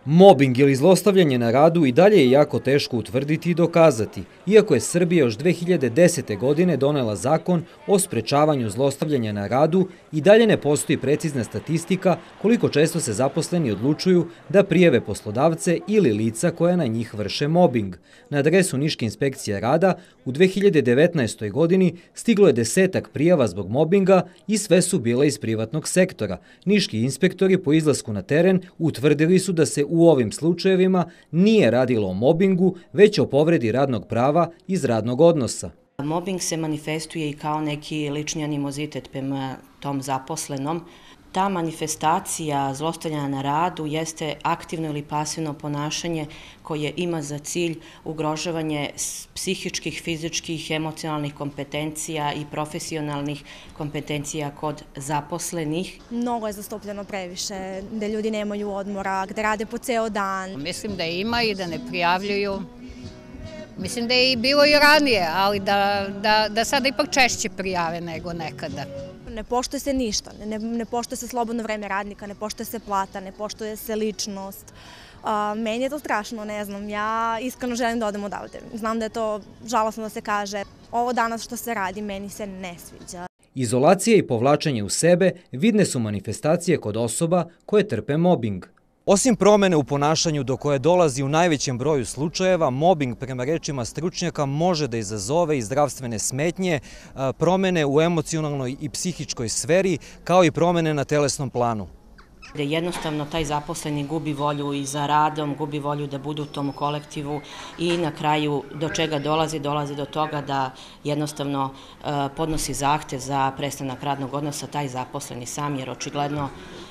Mobing ili zlostavljanje na radu i dalje je jako teško utvrditi i dokazati, iako je Srbija još 2010. godine donela zakon o sprečavanju zlostavljanja na radu, i dalje ne postoji precizna statistika koliko često se zaposleni odlučuju da prijave poslodavce ili lica koja na njih vrše mobing. Na adresu Niške inspekcije rada u 2019. godini stiglo je 10-ak prijava zbog mobinga i sve su bile iz privatnog sektora. Niški inspektori po izlasku na teren utvrdili su da se u ovim slučajevima nije radilo o mobingu, već o povredi radnog prava iz radnog odnosa. Mobing se manifestuje i kao neki lični animozitet prema tom zaposlenom. Ta manifestacija zlostavljanja na radu jeste aktivno ili pasivno ponašanje koje ima za cilj ugrožavanje psihičkih, fizičkih, emocionalnih kompetencija i profesionalnih kompetencija kod zaposlenih. Mnogo je zastupljeno previše, gde ljudi nemaju odmora, gde rade po ceo dan. Mislim da ima i da ne prijavljuju. Mislim da je i bilo i ranije, ali da sada ipak češće prijave nego nekada. Ne poštuje se ništa, ne poštuje se slobodno vreme radnika, ne poštuje se plata, ne poštuje se ličnost. Meni je to strašno, ne znam, ja iskreno želim da odem odavde. Znam da je to žalosno da se kaže, ovo danas što se radi meni se ne sviđa. Izolacija i povlačenje u sebe vidne su manifestacije kod osoba koje trpe mobing. Osim promene u ponašanju do koje dolazi u najvećem broju slučajeva, mobing prema rečima stručnjaka može da izazove i zdravstvene smetnje, promene u emocionalnoj i psihičkoj sferi, kao i promene na telesnom planu. Jednostavno taj zaposleni gubi volju i za radom, gubi volju da bude u tom kolektivu i na kraju do čega dolazi do toga da jednostavno podnosi zahtev za prestanak radnog odnosa taj zaposleni sam, jer očigledno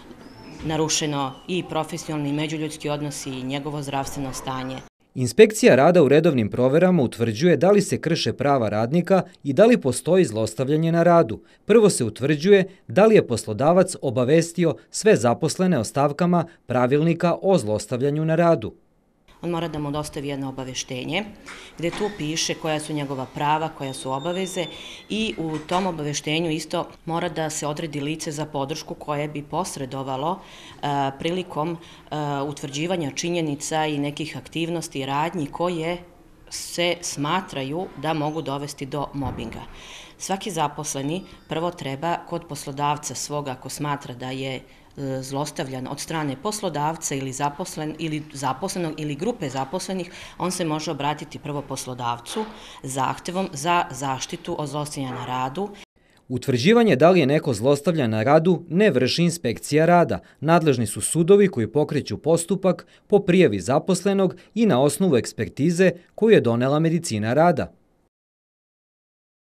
narušeno i profesionalni i međuljudski odnosi i njegovo zdravstveno stanje. Inspekcija rada u redovnim proverama utvrđuje da li se krše prava radnika i da li postoji zlostavljanje na radu. Prvo se utvrđuje da li je poslodavac obavestio sve zaposlene o stavkama pravilnika o zlostavljanju na radu. On mora da mu dostavi jedno obaveštenje gde tu piše koja su njegova prava, koja su obaveze, i u tom obaveštenju isto mora da se odredi lice za podršku koje bi posredovalo prilikom utvrđivanja činjenica i nekih aktivnosti i radnji koje se smatraju da mogu dovesti do mobinga. Svaki zaposleni prvo treba kod poslodavca svoga, ako smatra da je zlostavljan od strane poslodavca ili zaposlenog ili grupe zaposlenih, on se može obratiti prvo poslodavcu zahtevom za zaštitu od zlostavljanja na radu. Utvrđivanje da li je neko zlostavljan na radu ne vrši inspekcija rada. Nadležni su sudovi koji pokreću postupak po prijavi zaposlenog i na osnovu ekspertize koju je donela medicina rada.